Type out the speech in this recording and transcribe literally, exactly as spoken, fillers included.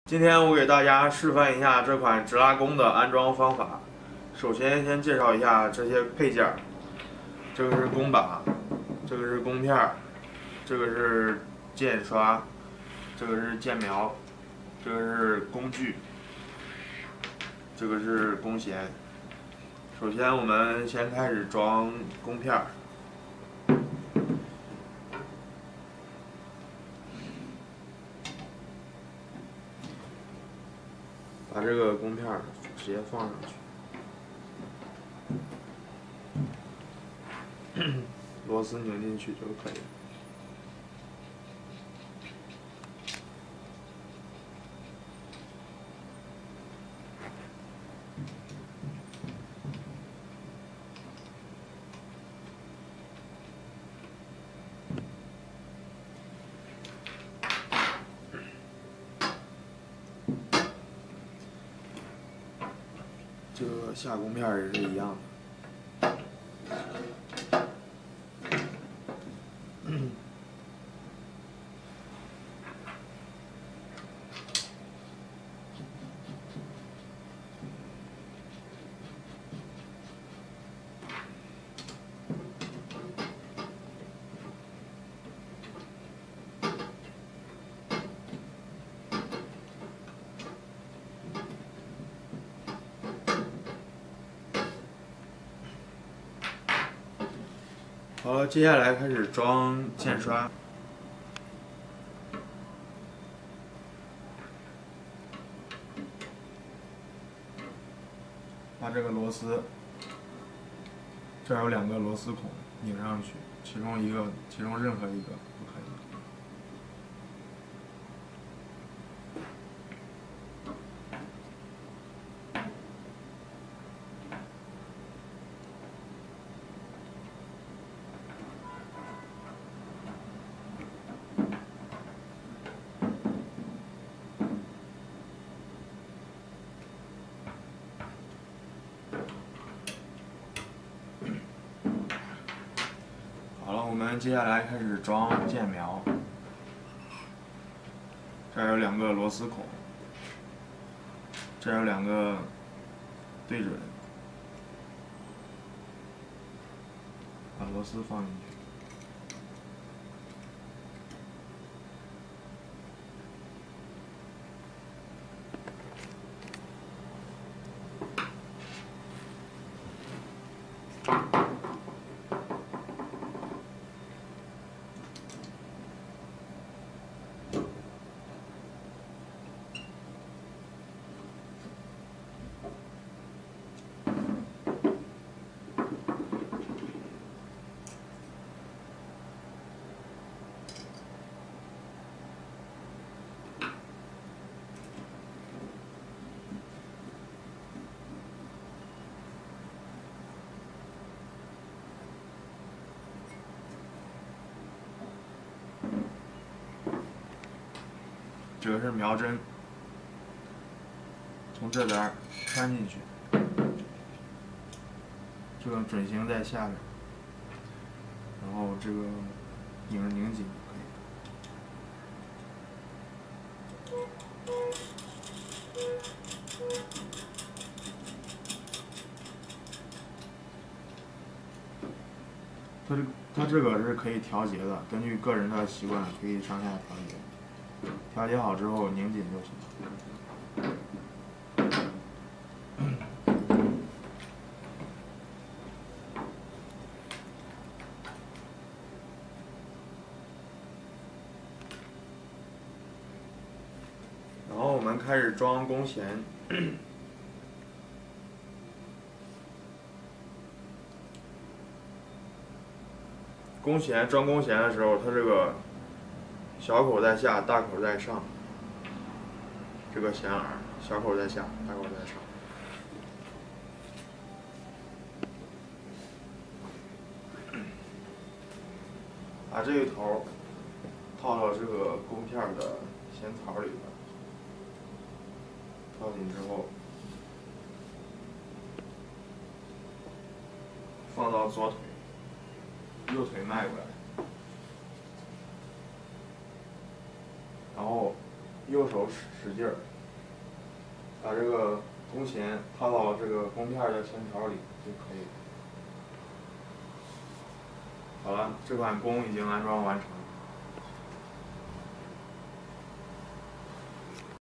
今天我给大家示范一下这款直拉弓的安装方法。首先，先介绍一下这些配件。这个是弓把，这个是弓片，这个是箭刷，这个是箭苗，这个是工具，这个是弓弦。首先，我们先开始装弓片。 把这个弓片直接放上去，螺丝拧进去就可以了。这个下弓片也是一样的。好了，接下来开始装箭刷。把这个螺丝，这儿有两个螺丝孔，拧上去，其中一个，其中任何一个都可以。 好了，我们接下来开始装箭苗。这儿有两个螺丝孔，这儿有两个对准，把螺丝放进去。 这个是苗针，从这边穿进去，这个准星在下面，然后这个拧拧紧就可以。它这它这个是可以调节的，根据个人的习惯可以上下调节。 调节好之后拧紧就行。然后我们开始装弓弦。弓弦装弓弦的时候，它这个 小口在下，大口在上。这个弦饵，小口在下，大口在上。把这个头套到这个弓片的弦槽里边，套进之后，放到左腿，右腿迈过来。 然后右手使使劲儿， 把这个弓弦套到这个弓片的线条里就可以。好了，这款弓已经安装完成。